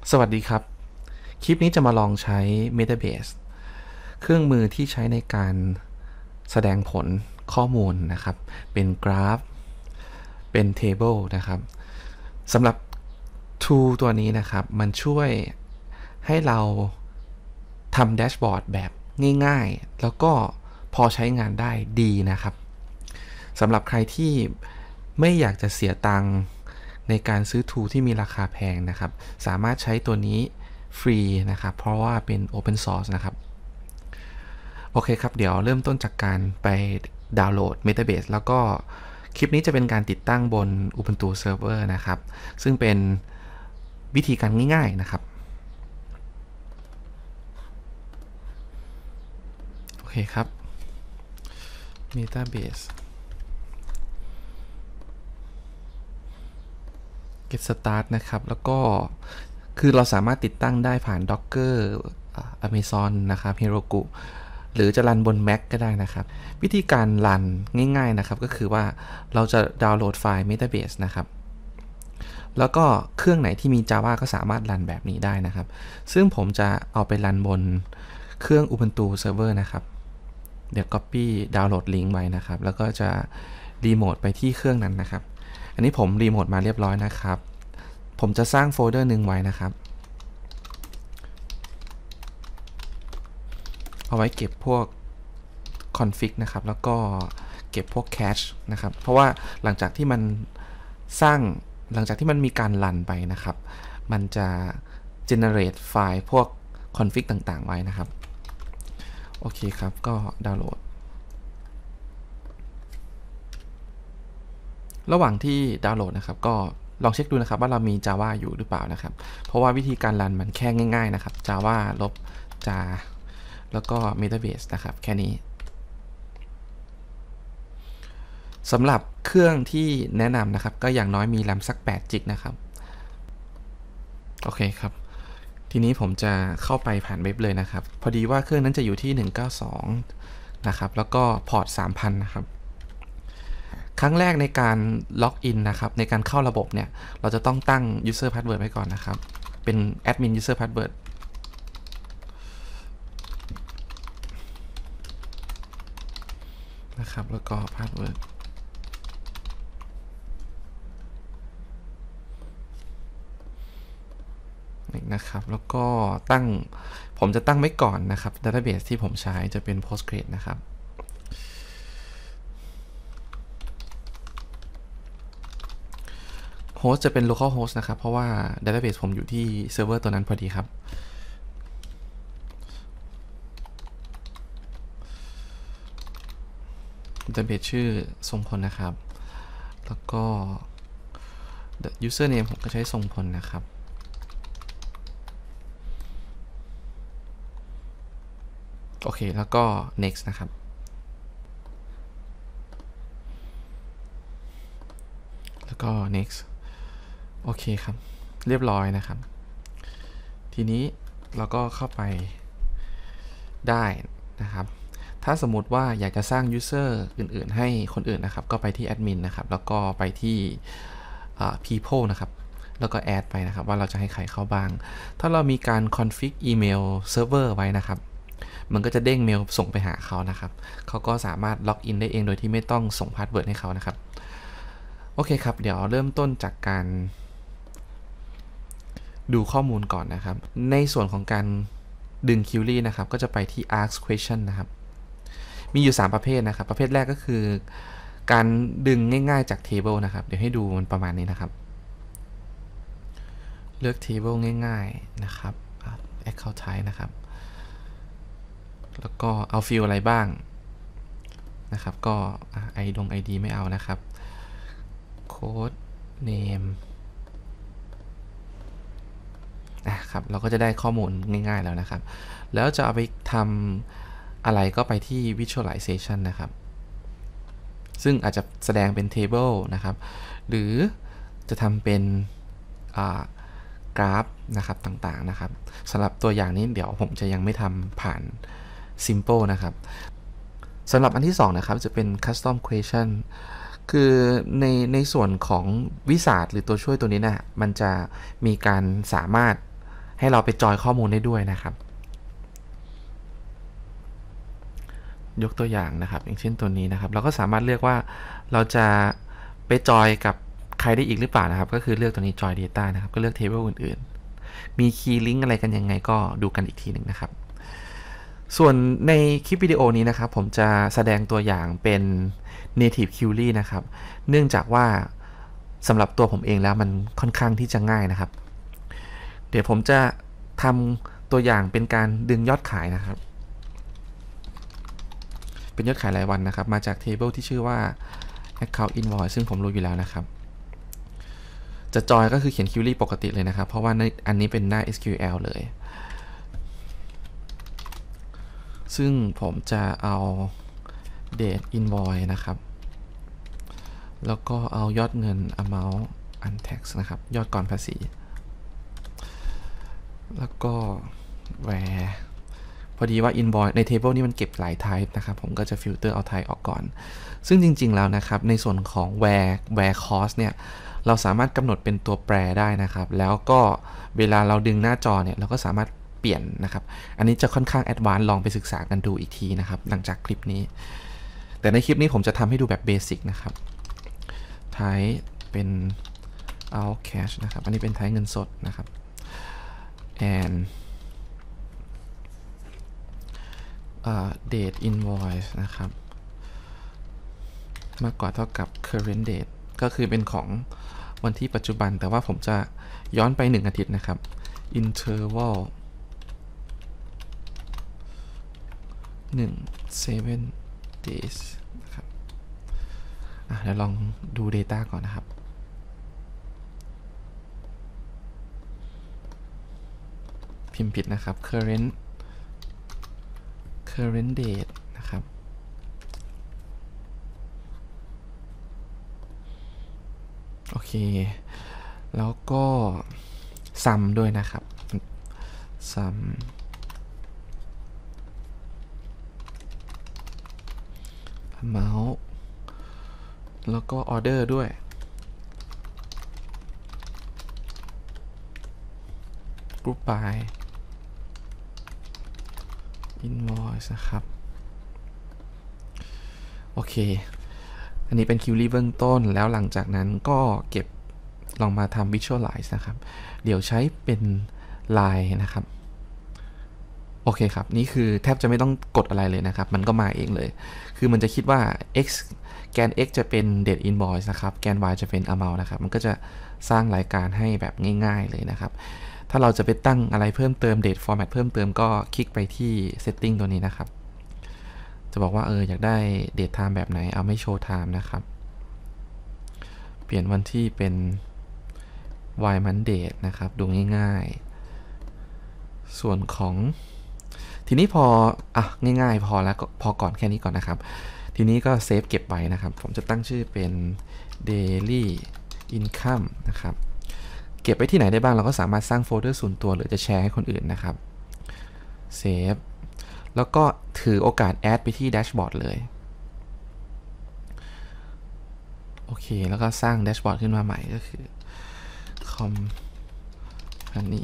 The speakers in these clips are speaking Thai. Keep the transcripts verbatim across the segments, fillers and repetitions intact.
สวัสดีครับคลิปนี้จะมาลองใช้ Metabase เครื่องมือที่ใช้ในการแสดงผลข้อมูลนะครับเป็นกราฟเป็น Table นะครับสำหรับ tool ตัวนี้นะครับมันช่วยให้เราทำแดชบอร์ดแบบง่ายๆแล้วก็พอใช้งานได้ดีนะครับสำหรับใครที่ไม่อยากจะเสียตังค์ในการซื้อ tool ที่มีราคาแพงนะครับสามารถใช้ตัวนี้ฟรีนะครับเพราะว่าเป็น Open Source นะครับโอเคครับเดี๋ยวเริ่มต้นจากการไปดาวน์โหลด Metabase แล้วก็คลิปนี้จะเป็นการติดตั้งบน Ubuntu Server นะครับซึ่งเป็นวิธีการง่ายๆนะครับโอเคครับ Metabase get start นะครับแล้วก็คือเราสามารถติดตั้งได้ผ่าน Docker Amazon นะครับ Heroku หรือจะรันบน Mac ก็ได้นะครับวิธีการรันง่ายๆนะครับก็คือว่าเราจะดาวน์โหลดไฟล์ Metabase นะครับแล้วก็เครื่องไหนที่มี Java ก็สามารถรันแบบนี้ได้นะครับซึ่งผมจะเอาไปรันบนเครื่อง Ubuntu Server นะครับเดี๋ยว Copy ดาวน์โหลดลิงก์ไว้นะครับแล้วก็จะรีโมทไปที่เครื่องนั้นนะครับอันนี้ผมรีโมทมาเรียบร้อยนะครับผมจะสร้างโฟลเดอร์หนึ่งไว้นะครับเอาไว้เก็บพวก config นะครับแล้วก็เก็บพวก cache นะครับเพราะว่าหลังจากที่มันสร้างหลังจากที่มันมีการรันไปนะครับมันจะ generate ไฟล์พวก config ต่างๆไว้นะครับโอเคครับก็ดาวน์โหลดระหว่างที่ดาวน์โหลดนะครับก็ลองเช็คดูนะครับว่าเรามี Java อยู่หรือเปล่านะครับเพราะว่าวิธีการรันมันแค่ง่ายๆนะครับ Java ลบ jar แล้วก็ Metabase นะครับแค่นี้สำหรับเครื่องที่แนะนำนะครับก็อย่างน้อยมีแรมสักแปดจิกนะครับโอเคครับทีนี้ผมจะเข้าไปผ่านเว็บเลยนะครับพอดีว่าเครื่องนั้นจะอยู่ที่หนึ่งเก้าสองนะครับแล้วก็พอร์ต สามพัน นะครับครั้งแรกในการล็อกอินนะครับในการเข้าระบบเนี่ยเราจะต้องตั้ง user password ไว้ก่อนนะครับเป็น admin user password นะครับแล้วก็ password นะครับแล้วก็ตั้งผมจะตั้งไว้ก่อนนะครับ database ที่ผมใช้จะเป็น Postgres นะครับโฮสต์จะเป็น local host นะครับเพราะว่า database ผมอยู่ที่เซิร์ฟเวอร์ตัวนั้นพอดีครับdatabase ชื่อทรงพลนะครับแล้วก็ username ผมก็ใช้ทรงพลนะครับโอเคแล้วก็ next นะครับแล้วก็ next โอเคครับเรียบร้อยนะครับทีนี้เราก็เข้าไปได้นะครับถ้าสมมุติว่าอยากจะสร้าง user อื่นๆให้คนอื่นนะครับก็ไปที่ admin นะครับแล้วก็ไปที่ people นะครับแล้วก็ add ไปนะครับว่าเราจะให้ใครเข้าบ้างถ้าเรามีการ config email server ไว้นะครับมันก็จะเด้งเมลส่งไปหาเขานะครับเขาก็สามารถล็อกอินได้เองโดยที่ไม่ต้องส่งพาสเวิร์ดให้เขานะครับโอเคครับเดี๋ยวเริ่มต้นจากการดูข้อมูลก่อนนะครับในส่วนของการดึง query นะครับก็จะไปที่ ask question นะครับมีอยู่สามประเภทนะครับประเภทแรกก็คือการดึงง่ายๆจาก table นะครับเดี๋ยวให้ดูมันประมาณนี้นะครับเลือก table ง่ายๆนะครับ account type นะครับแล้วก็เอาฟิลอะไรบ้างนะครับก็ ไอ ดง ไอ ดี ไม่เอานะครับโค้ด name นะครับเราก็จะได้ข้อมูลง่ายๆแล้วนะครับแล้วจะเอาไปทำอะไรก็ไปที่ visualization นะครับซึ่งอาจจะแสดงเป็น table นะครับหรือจะทำเป็นกราฟนะครับต่างๆนะครับสำหรับตัวอย่างนี้เดี๋ยวผมจะยังไม่ทำผ่าน simple นะครับสำหรับอันที่สองนะครับจะเป็น custom question คือในในส่วนของวิสาทหรือตัวช่วยตัวนี้นะมันจะมีการสามารถให้เราไปจอยข้อมูลได้ด้วยนะครับยกตัวอย่างนะครับอย่างเช่นตัวนี้นะครับเราก็สามารถเลือกว่าเราจะไปจอยกับใครได้อีกหรือเปล่านะครับก็คือเลือกตัวนี้ join data นะครับก็เลือก table อื่นๆมี key link อะไรกันยังไงก็ดูกันอีกทีหนึ่งนะครับส่วนในคลิปวิดีโอนี้นะครับผมจะแสดงตัวอย่างเป็น native query นะครับเนื่องจากว่าสำหรับตัวผมเองแล้วมันค่อนข้างที่จะง่ายนะครับเดี๋ยวผมจะทำตัวอย่างเป็นการดึงยอดขายนะครับเป็นยอดขายรายวันนะครับมาจาก table ที่ชื่อว่า account invoice ซึ่งผมรู้อยู่แล้วนะครับจะจอยก็คือเขียน query ปกติเลยนะครับเพราะว่าอันนี้เป็นหน้า เอส คิว แอล เลยซึ่งผมจะเอา date invoice นะครับแล้วก็เอายอดเงิน amount untax นะครับยอดก่อนภาษีแล้วก็ where พอดีว่า invoice ใน table นี้มันเก็บหลาย type นะครับผมก็จะ filter เอา type ออกก่อนซึ่งจริงๆแล้วนะครับในส่วนของ where where cost เนี่ยเราสามารถกำหนดเป็นตัวแปรได้นะครับแล้วก็เวลาเราดึงหน้าจอเนี่ยเราก็สามารถเปลี่ยนนะครับอันนี้จะค่อนข้าง advanced ลองไปศึกษากันดูอีกทีนะครับหลังจากคลิปนี้แต่ในคลิปนี้ผมจะทำให้ดูแบบเบสิกนะครับ type เป็น out cash นะครับอันนี้เป็น type เงินสดนะครับ and uh, date invoice นะครับมากกว่าเท่ากับ current date ก็คือเป็นของวันที่ปัจจุบันแต่ว่าผมจะย้อนไปหนึ่งอาทิตย์นะครับ interval หนึ่ง seven days นะครับอ่ะเดี๋ยวลองดู data ก่อนนะครับพิมพ์ผิดนะครับ current current date นะครับโอเคแล้วก็ sum ด้วยนะครับ sum amount แล้วก็ order ด้วย group by invoice นะครับโอเคอันนี้เป็น query เบื้องต้นแล้วหลังจากนั้นก็เก็บลองมาทำ visualize นะครับเดี๋ยวใช้เป็น line นะครับโอเคครับนี่คือแทบจะไม่ต้องกดอะไรเลยนะครับมันก็มาเองเลยคือมันจะคิดว่า x แกน x จะเป็น date invoice นะครับแกน y จะเป็น amount นะครับมันก็จะสร้างรายการให้แบบง่ายๆเลยนะครับถ้าเราจะไปตั้งอะไรเพิ่มเติม date format เพิ่มเติมก็คลิกไปที่ setting ตัวนี้นะครับจะบอกว่าเอออยากได้ date time แบบไหนเอาไม่ show time นะครับเปลี่ยนวันที่เป็น y month date นะครับดูง่ายๆส่วนของทีนี้พออ่ะง่ายๆพอแล้วพอก่อนแค่นี้ก่อนนะครับทีนี้ก็เซฟเก็บไว้นะครับผมจะตั้งชื่อเป็น daily income นะครับเก็บไว้ที่ไหนได้บ้างเราก็สามารถสร้างโฟลเดอร์ส่วนตัวหรือจะแชร์ให้คนอื่นนะครับเซฟแล้วก็ถือโอกาสแอดไปที่แดชบอร์ดเลยโอเคแล้วก็สร้างแดชบอร์ดขึ้นมาใหม่ก็คือ company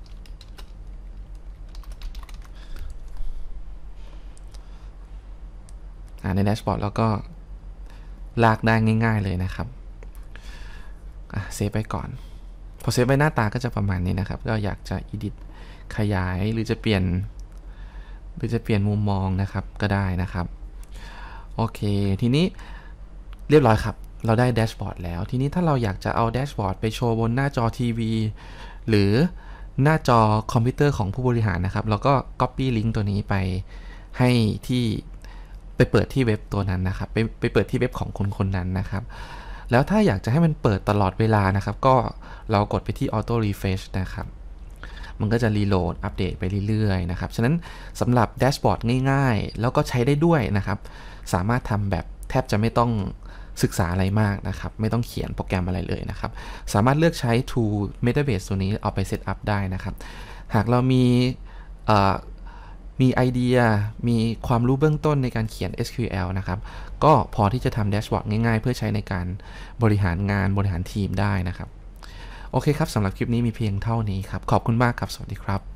ในแดชบอร์ดแล้วก็ลากได้ง่ายๆเลยนะครับเซฟไปก่อนพอเซฟไปหน้าตาก็จะประมาณนี้นะครับก็อยากจะ edit ขยายหรือจะเปลี่ยนหรือจะเปลี่ยนมุมมองนะครับก็ได้นะครับโอเคทีนี้เรียบร้อยครับเราได้แดชบอร์ดแล้วทีนี้ถ้าเราอยากจะเอาแดชบอร์ดไปโชว์บนหน้าจอทีวีหรือหน้าจอคอมพิวเตอร์ของผู้บริหารนะครับเราก็ copy link ตัวนี้ไปให้ที่ไปเปิดที่เว็บตัวนั้นนะครับไปไปเปิดที่เว็บของคนคนนั้นนะครับแล้วถ้าอยากจะให้มันเปิดตลอดเวลานะครับก็เรากดไปที่ auto refresh นะครับมันก็จะรีโหลดอัปเดตไปเรื่อยๆนะครับฉะนั้นสำหรับแดชบอร์ดง่ายๆแล้วก็ใช้ได้ด้วยนะครับสามารถทำแบบแทบจะไม่ต้องศึกษาอะไรมากนะครับไม่ต้องเขียนโปรแกรมอะไรเลยนะครับสามารถเลือกใช้ tool Metabase ตัวนี้เอาไปเซตอัพได้นะครับหากเรามีมีไอเดียมีความรู้เบื้องต้นในการเขียน เอส คิว แอล นะครับก็พอที่จะทำแดชบอร์ดง่ายๆเพื่อใช้ในการบริหารงานบริหารทีมได้นะครับโโอเคครับสำหรับคลิปนี้มีเพียงเท่านี้ครับขอบคุณมากครับสวัสดีครับ